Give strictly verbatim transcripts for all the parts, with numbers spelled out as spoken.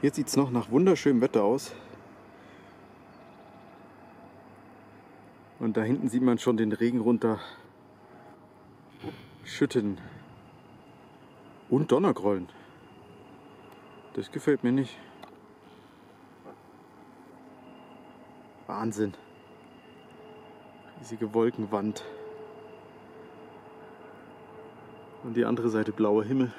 Jetzt sieht es noch nach wunderschönem Wetter aus. Und da hinten sieht man schon den Regen runter schütten. Und Donnergrollen. Das gefällt mir nicht. Wahnsinn. Riesige Wolkenwand. Und die andere Seite blauer Himmel.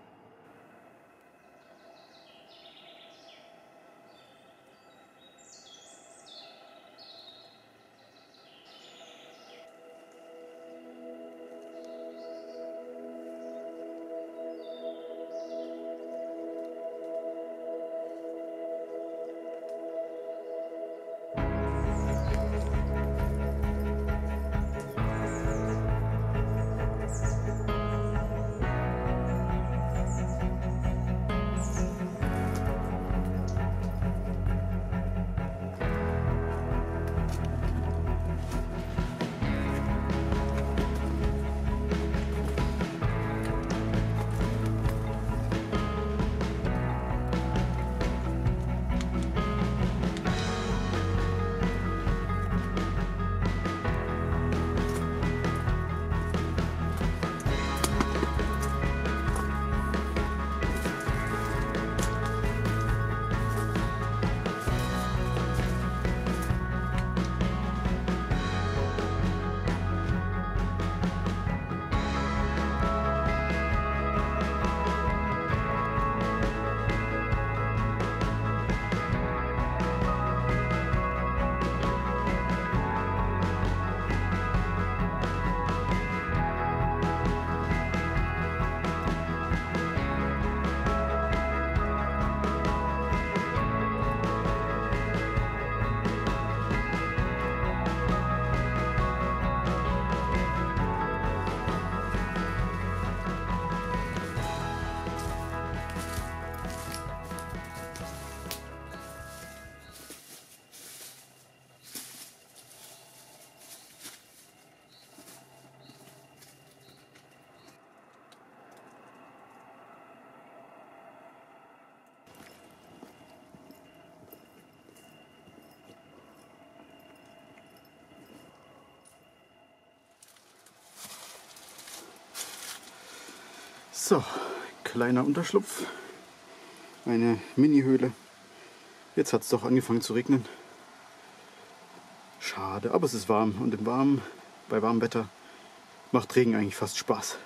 So, kleiner Unterschlupf, eine Mini-Höhle. Jetzt hat es doch angefangen zu regnen. Schade, aber es ist warm und im Warmen, bei warmem Wetter macht Regen eigentlich fast Spaß.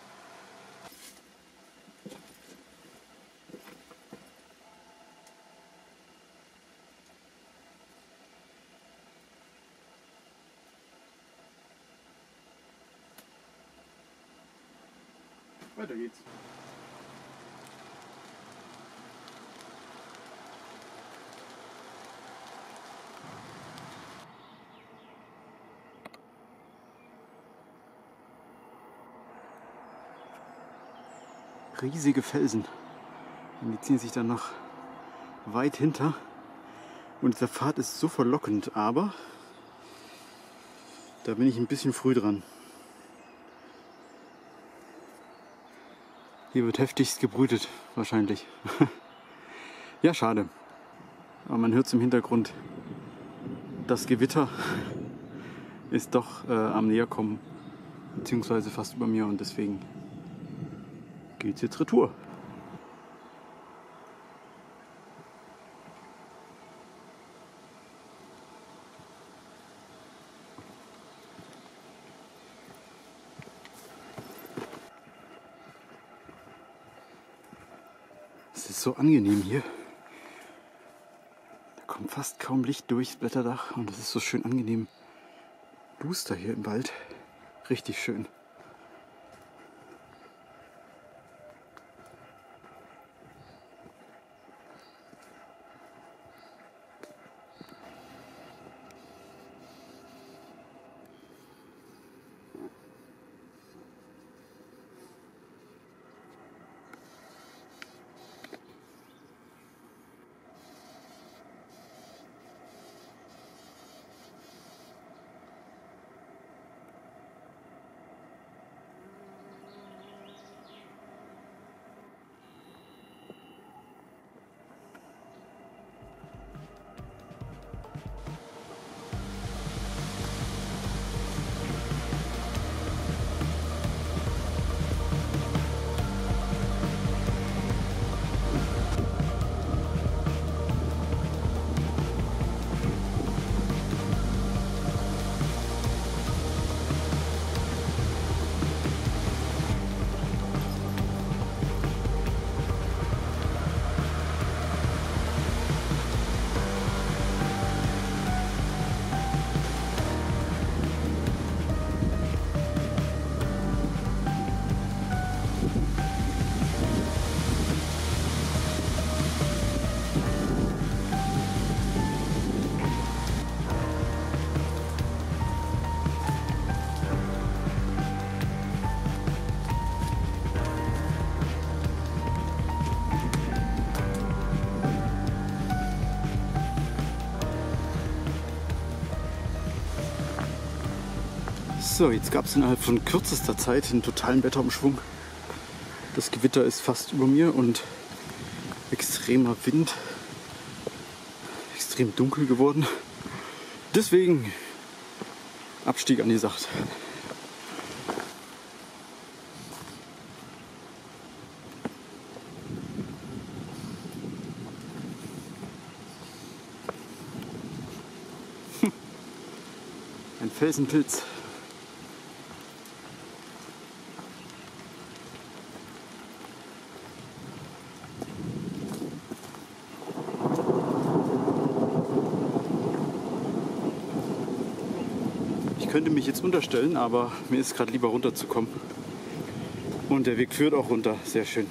Weiter geht's. Riesige Felsen. Und die ziehen sich dann noch weit hinter. Und der Pfad ist so verlockend, aber da bin ich ein bisschen früh dran. Hier wird heftigst gebrütet, wahrscheinlich. Ja, schade. Aber man hört im Hintergrund, das Gewitter ist doch äh, am Näherkommen, beziehungsweise fast über mir, und deswegen geht's jetzt retour. Es ist so angenehm hier. Da kommt fast kaum Licht durchs Blätterdach und es ist so schön angenehm duster hier im Wald. Richtig schön. So, jetzt gab es innerhalb von kürzester Zeit einen totalen Wetterumschwung. Das Gewitter ist fast über mir und extremer Wind, extrem dunkel geworden. Deswegen Abstieg angesagt. Ein Felsenpilz. Ich könnte mich jetzt unterstellen, aber mir ist gerade lieber runterzukommen. Und der Weg führt auch runter. Sehr schön.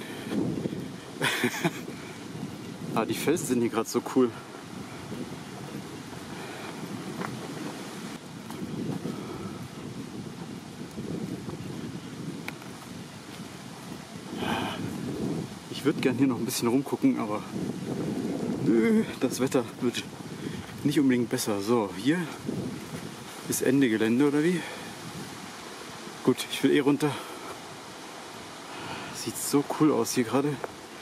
Ah, die Felsen sind hier gerade so cool. Ich würde gern hier noch ein bisschen rumgucken, aber nö, das Wetter wird nicht unbedingt besser. So, hier ist Ende Gelände oder wie? Gut, ich will eh runter. Sieht so cool aus hier gerade.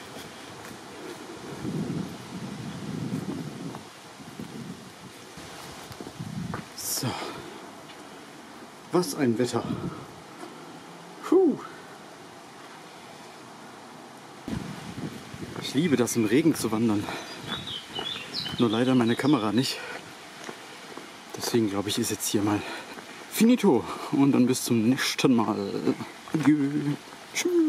So. Was ein Wetter. Puh. Ich liebe das, im Regen zu wandern. Nur leider meine Kamera nicht. Deswegen glaube ich, ist jetzt hier mal finito. Und dann bis zum nächsten Mal. Adieu. Tschüss.